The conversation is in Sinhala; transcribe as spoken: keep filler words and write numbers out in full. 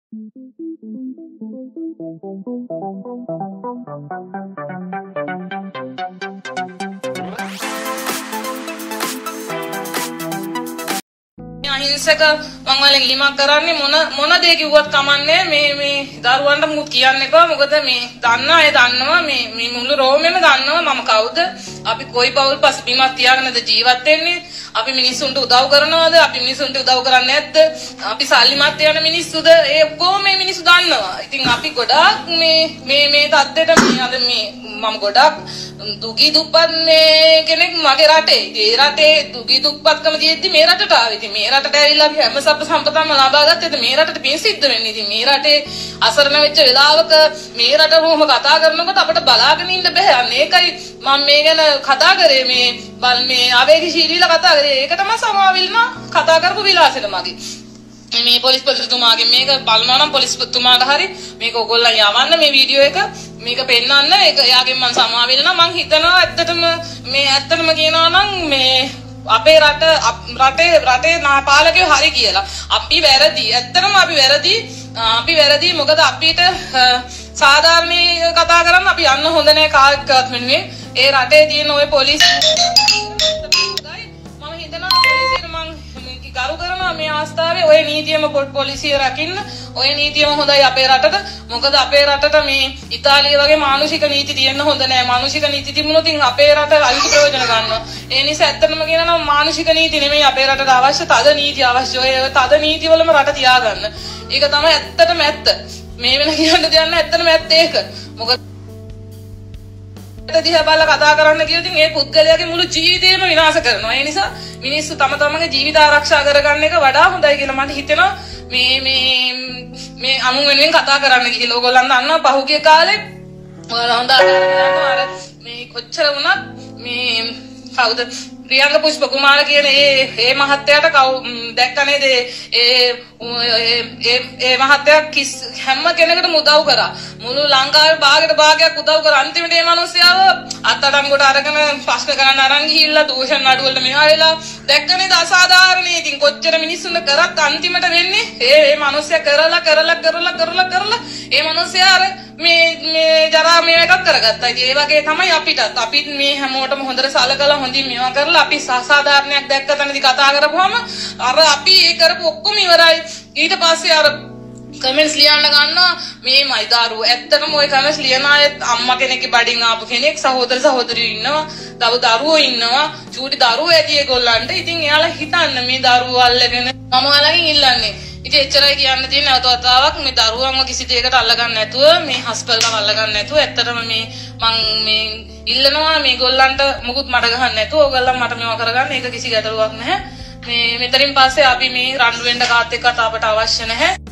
අහිංසක මං වලින් ලිමක් කරන්නේ මොන මොන දේ කිව්වත් කමන්නේ මේ මේ දරුවන්ට මුත් කියන්න එපා මොකද මේ දන්න අය දන්නවා මේ මේ මුළු රෝමෙම දන්නවා මම කවුද අපි කොයි පවුල් පසුබිමක් තියාගෙනද ජීවත් වෙන්නේ අපි මිනිස්සුන්ට උදව් කරනවද අපි මිනිස්සුන්ට උදව් කරන්නේ නැද්ද අපි සල්ලිමත් යන මිනිස්සුද ඒ ඔක්කොම මේ මිනිස්සු දන්නවා ඉතින් අපි ගොඩාක් මේ මේ මේ තත්ත්වෙට මේ අද මේ මම ගොඩාක් දුගී දුප්පත් මේ කෙනෙක් මගේ රටේ ඒ රටේ දුගී දුප්පත්කම තියෙද්දි මේ රටට ආවේ ඉතින් මේ රටට ඇවිල්ලා අපි හැම සබ්බ සම්පතම ලබා ගත්තේද මේ රටට පින් සිද්ධ වෙන්නේ ඉතින් මේ රටේ අසරණ වෙච්ච වෙලාවක මේ රට රෝම කතා කරනකොට අපිට බලාගෙන ඉන්න බෑ අන්න ඒකයි මම මේ ගැන කතා කරේ මේ බල් මේ ආවේගශීලීව කතා කරේ ඒක තමයි සමාවිල්න කතා කරපු විලාසෙට මගේ මේ පොලිස් පොලිස්තුමාගෙන් මේක බලනවා නම් පොලිස්තුමාට හරි මේක ඔයගොල්ලන් යවන්න මේ වීඩියෝ එක මේක පෙන්නන්න ඒක එයාගෙන් මම සමාවෙන්න මම හිතනවා ඇත්තටම මේ ඇත්තටම කියනවා නම් මේ අපේ රට රටේ රටේ නාපාලකයෝ හරි කියලා අපි වැරදි ඇත්තටම අපි වැරදි අපි වැරදි මොකද අපිට සාධාරණී කතා කරන්න අපි යන්න හොඳ නැහැ කාක්කවත් මෙන්නේ ඒ රටේ තියෙන ওই පොලිස් මම හිතනවා පොලිසියට මම කරු කරනවා මේ අවස්ථාවේ ඔය නීතියම පොලිසිය රකින්න ඔය නීතියම හොඳයි අපේ රටට මොකද අපේ රටට මේ ඉතාලිය වගේ මානුෂික නීති තියෙන්න හොඳ නැහැ මානුෂික නීති තිබුණොත් අපේ රට අයිති ප්‍රයෝජන ගන්නවා ඒ නිසා ඇත්තටම කියනවා මානුෂික නීති නෙමෙයි අපේ රටට අවශ්‍ය තද නීති අවශ්‍ය ඔය තද නීති වලම රට තියාගන්න ඒක තමයි ඇත්තටම ඇත්ත මේ වෙන කියන්න දෙයක් නැහැ ඇත්තටම ඇත්ත ඒක මොකද දිහා බලලා කතා කරන්න කියොත් ඒ පුද්ගලයාගේ මුළු ජීවිතේම විනාශ කරනවා ඒ නිසා මිනිස්සු තම තමන්ගේ ජීවිත ආරක්ෂා කරගන්න එක වඩා හොඳයි කියලා මට හිතෙනවා මේ මේ මේ අමුන් වෙනුවෙන් කතා කරන්න කියලා ඕගොල්ලන් දන්නවා පහුගිය කාලේ ඔයාලා හොඳ අර මේ කොච්චර වුණත් මේ කවුද ප්‍රියංග පුෂ්ප කුමාර කියන ඒ ඒ මහත්තයාට දැක්ක නේද ඒ ඒ ඒ මහත්තයා කිස් හැම කෙනෙකුටම උදව් කරා මුළු ලංකාවේ භාගයට භාගයක් උදව් කරා අන්තිමට මේ මිනිස්සයාව අත්අඩංගුවට අරගෙන ප්‍රශ්න කරන්න අරන් ගිහිල්ලා දූෂණ නඩු වලට මෙහා වෙලා දැක්ක නේද අසාධාරණයි ඉතින් කොච්චර මිනිස්සුන්ට කරත් අන්තිමට වෙන්නේ ඒ ඒ මිනිස්සයා කරලා කරලා කරලා කරලා කරලා ඒ මිනිස්සයා අර මේ මේ ජරා මේ එකක් කරගත්තා ඉතින් ඒ වගේ තමයි අපිටත් අපිත් මේ හැමෝටම හොඳට සලකලා හොඳින් මේවා කරලා අපි සාධාරණයක් දැක්ක තැනදී කතා කරපුවාම අර අපි ඒ කරපු ඔක්කොම ඉවරයි ඊට පස්සේ අර කමෙන්ට්ස් ලියන්න ගන්නවා මේ මයි දරුවෝ ඇත්තටම ওই කමෙන්ට්ස් ලියන අය අම්මා කෙනෙක්ගේ බඩින් ආපු කෙනෙක් සහෝදර සහෝදරියෝ ඉන්නවා දව දරුවෝ ඉන්නවා චූටි දරුවෝ ඇති ඒගොල්ලන්ට ඉතින් එයාලා හිතන්න මේ දරුවෝ අල්ලගෙන මම ඔයාලගෙන් ඉල්ලන්නේ ඉතින් එච්චරයි කියන්න තියෙන අවතාවක් මේ දරුවන්ව කිසි දෙයකට අල්ලගන්න නැතුව මේ හස්පල්ලව අල්ලගන්න නැතුව ඇත්තටම මේ මං මේ ඉල්ලනවා මේගොල්ලන්ට මුකුත් මඩ ගහන්න නැතුව ඕගොල්ලන් මට මේවා කරගන්න ඒක කිසි ගැටලුවක් නැහැ මේ මෙතනින් පස්සේ අපි මේ රණ්ඩු වෙන්න කාත් එක්කත් අපට අවශ්‍ය නැහැ